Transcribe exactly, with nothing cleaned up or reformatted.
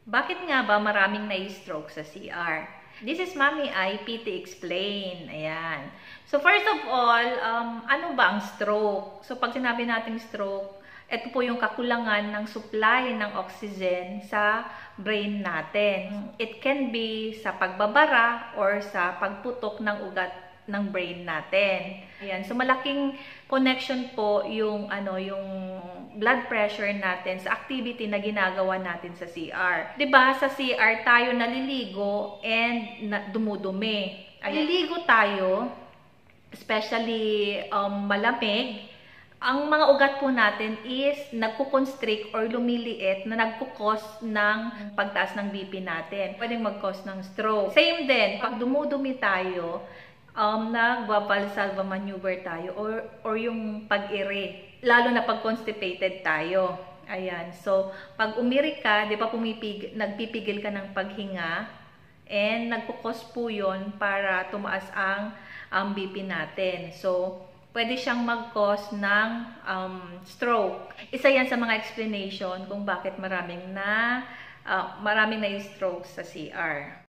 Bakit nga ba maraming na-stroke sa C R? This is Mommy I, P T Explain. Ayan. So, first of all, um, ano ba ang stroke? So, pag sinabi nating stroke, ito po yung kakulangan ng supply ng oxygen sa brain natin. It can be sa pagbabara or sa pagputok ng ugat ng brain natin. Ayan. So, malaking connection po yung, ano, yung blood pressure natin sa activity na ginagawa natin sa C R. Diba, sa C R tayo naliligo and na, dumudumi. Naliligo tayo, especially um, malamig, ang mga ugat po natin is nagkukonstrict or lumiliit na nagkukos ng pagtaas ng B P natin. Pwedeng mag-cause ng stroke. Same din, pag dumudumi tayo, um, nagbabalsalva maneuver tayo or, or yung pag-iri. Lalo na pag constipated tayo. Ayan. So, pag umiri ka, di ba pumipig, nagpipigil ka ng paghinga and nagkukos po yun para tumaas ang um, B P natin. So, pwede siyang mag-cause ng um, stroke. Isa yan sa mga explanation kung bakit maraming na uh, maraming na-stroke sa C R.